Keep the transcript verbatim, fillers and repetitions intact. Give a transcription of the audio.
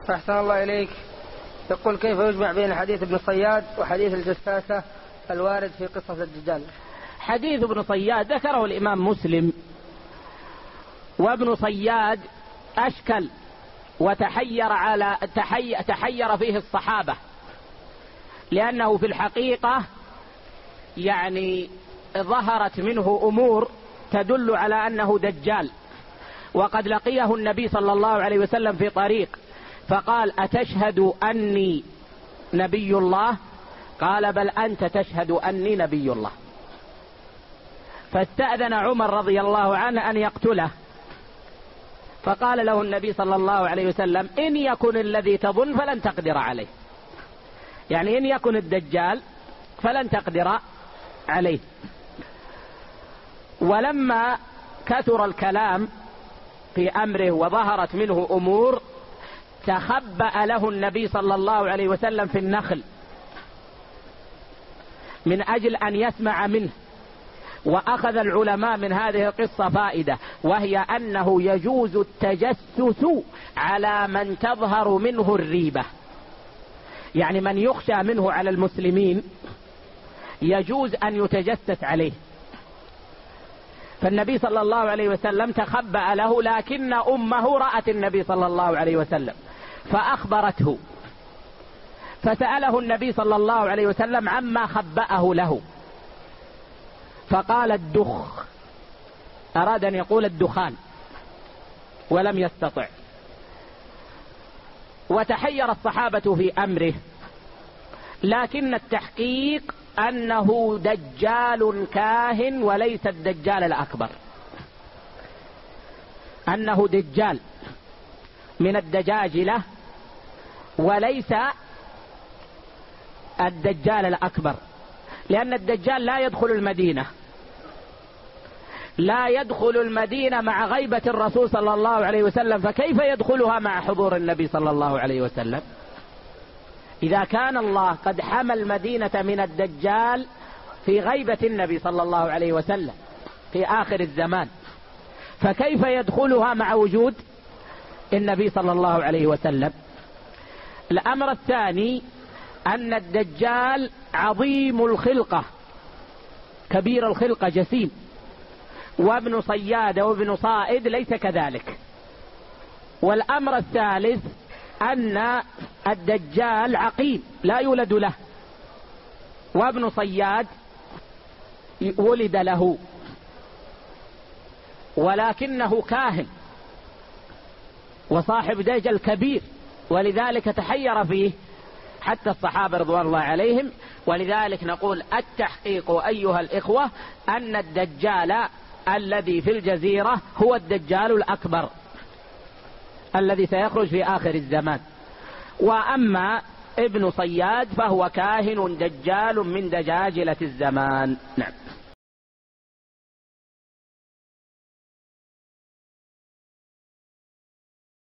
أحسن الله إليك. يقول: كيف يجمع بين حديث ابن صياد وحديث الجساسة الوارد في قصة الدجال؟ حديث ابن صياد ذكره الإمام مسلم، وابن صياد أشكل وتحير على تحي... تحير فيه الصحابة، لأنه في الحقيقة يعني ظهرت منه أمور تدل على أنه دجال، وقد لقيه النبي صلى الله عليه وسلم في طريق فقال: أتشهد أني نبي الله؟ قال: بل أنت تشهد أني نبي الله. فاستأذن عمر رضي الله عنه أن يقتله، فقال له النبي صلى الله عليه وسلم: إن يكن الذي تظن فلن تقدر عليه، يعني إن يكن الدجال فلن تقدر عليه. ولما كثر الكلام في أمره وظهرت منه أمور، تخبأ له النبي صلى الله عليه وسلم في النخل من أجل أن يسمع منه. وأخذ العلماء من هذه القصة فائدة، وهي أنه يجوز التجسس على من تظهر منه الريبة، يعني من يخشى منه على المسلمين يجوز أن يتجسس عليه. فالنبي صلى الله عليه وسلم تخبأ له، لكن أمه رأت النبي صلى الله عليه وسلم فأخبرته، فسأله النبي صلى الله عليه وسلم عما خبأه له، فقال: الدخ. أراد أن يقول الدخان ولم يستطع. وتحير الصحابة في أمره، لكن التحقيق أنه دجال كاهن وليس الدجال الأكبر، أنه دجال من الدجاجلة وليس الدجال الأكبر، لأن الدجال لا يدخل المدينة، لا يدخل المدينة مع غيبة الرسول صلى الله عليه وسلم، فكيف يدخلها مع حضور النبي صلى الله عليه وسلم؟ إذا كان الله قد حمى المدينة من الدجال في غيبة النبي صلى الله عليه وسلم في آخر الزمان، فكيف يدخلها مع وجود النبي صلى الله عليه وسلم؟ الأمر الثاني أن الدجال عظيم الخلقة كبير الخلقة جسيم، وابن صياد وابن صائد ليس كذلك. والأمر الثالث أن الدجال عقيم لا يولد له، وابن صياد ولد له، ولكنه كاهن وصاحب دجل كبير، ولذلك تحير فيه حتى الصحابة رضوان الله عليهم. ولذلك نقول التحقيق أيها الإخوة أن الدجال الذي في الجزيرة هو الدجال الأكبر الذي سيخرج في آخر الزمان. وأما ابن صياد فهو كاهن دجال من دجاجلة الزمان. نعم.